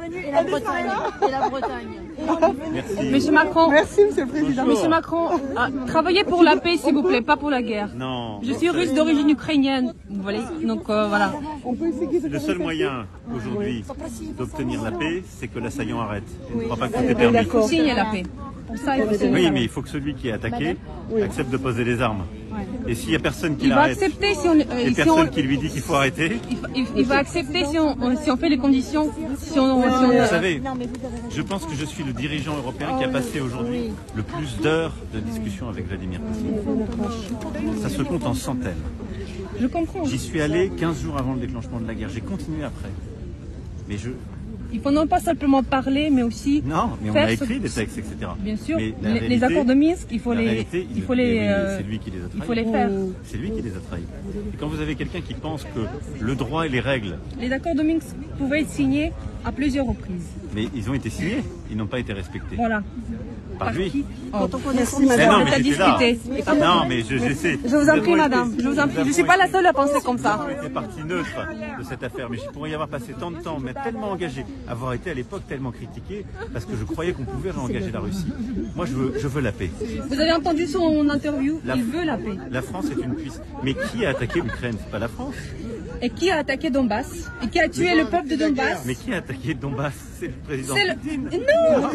Et la Bretagne. Et la Bretagne. Merci. Monsieur Macron. Merci, Monsieur le Président. Monsieur Macron, travaillez pour la paix, s'il vous plaît, pas pour la guerre. Non. Je suis russe d'origine ukrainienne, vous voyez, donc voilà. Le seul moyen aujourd'hui d'obtenir la paix, c'est que l'assaillant arrête. Je ne crois pas que tout est permis. Il faut signer la paix. Pour ça, il faut signer. Oui, mais il faut que celui qui est attaqué accepte de poser les armes. Et s'il n'y a personne qui Il va l'arrête, accepter si on, et personne qui lui dit qu'il faut arrêter, il va accepter si on fait les conditions. vous savez, je pense que je suis le dirigeant européen qui a passé aujourd'hui le plus d'heures de discussion avec Vladimir Poutine. Ça se compte en centaines. Je comprends. J'y suis allé 15 jours avant le déclenchement de la guerre. J'ai continué après. Mais Il faut non pas simplement parler, mais aussi non, mais on a écrit des textes, etc. Bien sûr, mais les accords de Minsk, il faut c'est lui qui les a trahis. Il faut les faire. C'est lui qui les a trahis. Et quand vous avez quelqu'un qui pense que le droit et les règles... Les accords de Minsk pouvaient être signés à plusieurs reprises. Mais ils ont été signés, ils n'ont pas été respectés. Voilà. Par lui. Merci, Mais madame. non, mais j'étais là. Non, mais j'essaie. Je vous en prie, madame. Je vous en prie. Je ne suis pas la seule à penser comme ça. J'ai fait partie neutre de cette affaire, mais je pourrais y avoir passé tant de temps, m'être tellement engagé, avoir été à l'époque tellement critiqué, parce que je croyais qu'on pouvait réengager la Russie. Moi, je veux la paix. Vous avez entendu son interview. Il veut la paix. La France est une puissance. Mais qui a attaqué l'Ukraine? C'est pas la France. Et qui a attaqué Donbass? Et qui a tué le peuple de Donbass? Mais qui a attaqué Donbass? C'est le président Poutine. Non,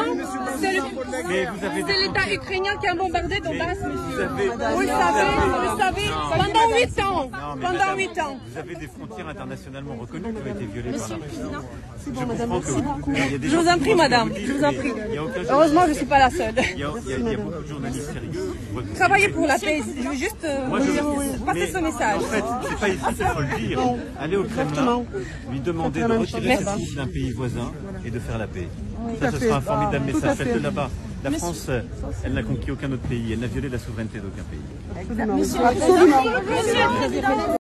c'est l'État ukrainien qui a bombardé Donbass. Vous le savez, pendant 8 ans. Pendant 8 ans. Vous avez des frontières internationalement reconnues qui ont été violées par la Russie. Je comprends que Je vous en prie, madame. Je vous en prie. Heureusement, je ne suis pas la seule. Il y a beaucoup de journalistes sérieux. Travaillez pour la paix. Je veux juste passer ce message. En fait, c'est pas ici qu'il faut le dire. Allez au Kremlin, lui demander de retirer ses troupes d'un pays voisin et de faire la paix. Ça, ce sera un formidable message. Faites-le là-bas. La France, elle n'a conquis aucun autre pays. Elle n'a violé la souveraineté d'aucun pays. Absolument.